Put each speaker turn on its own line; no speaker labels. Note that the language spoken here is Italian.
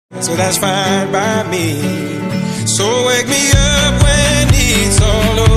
So that's fine by me. So wake me up when it's all over.